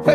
Hey.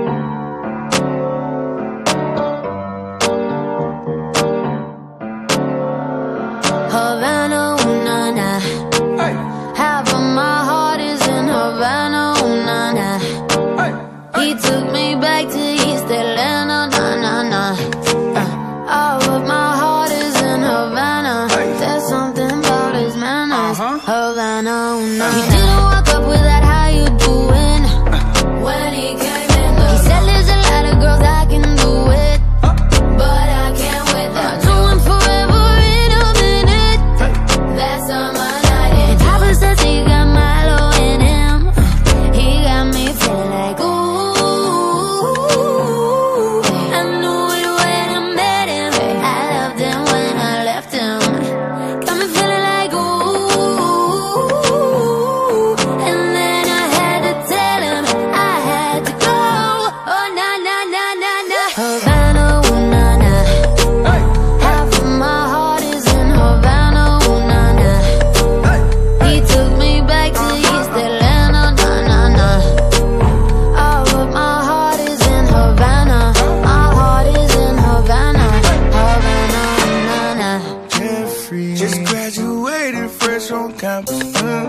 Havana, ooh, nah, nah. Hey. Half of my heart is in Havana, ooh, nah, nah. Hey. He took me back to East Atlanta, nah, nah, nah. All of my heart is in Havana. Hey. There's something about his manners. Havana, ooh, nah, He didn't walk up with that, how you doing? When he came in, he said there's a lot of girls I can do it, but I can't with them. I do him forever in a minute. That's on my night. And Papa says he got Milo in him. He got me feeling like ooh. I knew it when I met him. I loved him when I left him. Got me feeling like ooh. And then I had to tell him I had to go. Oh na na na na na. Havana, ooh na na. Hey. Half of my heart is in Havana, ooh na na. Hey. He took me back to East Atlanta, nah nah nah. All of my heart is in Havana. My heart is in Havana, Havana, nah nah. Jeffrey just graduated fresh on campus.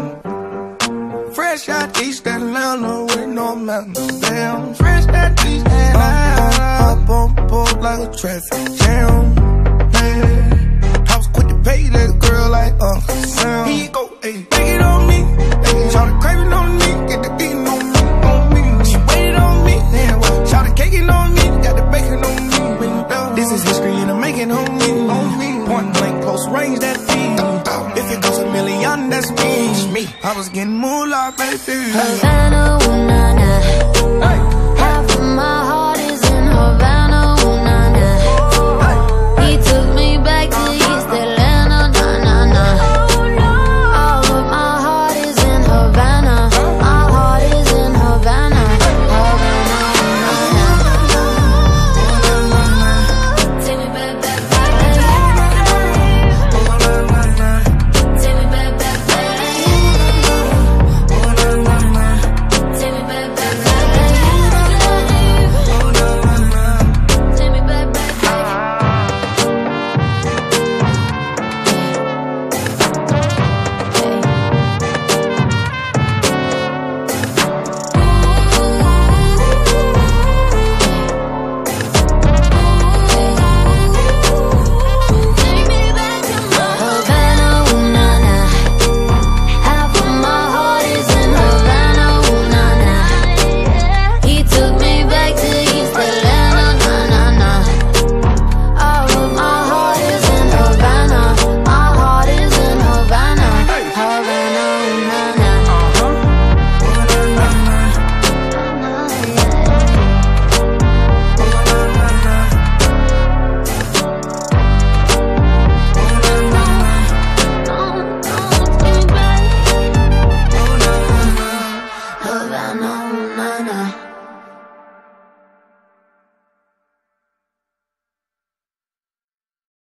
Fresh out East Atlanta with no mountains. Damn, fresh out East Atlanta. Up on board like a traffic jam. Man, I was quick to pay that girl like Uncle Sam. Here you go, ayy, take it on me. Ayy, shout the craving on me, get the beating on me, on me. She waited on me, damn, shout the caking on me, got the bacon on me. This is history and I'm making on me. Point blank, close range, that feed. If it goes a million, that's me. I was getting moolah, baby. Havana,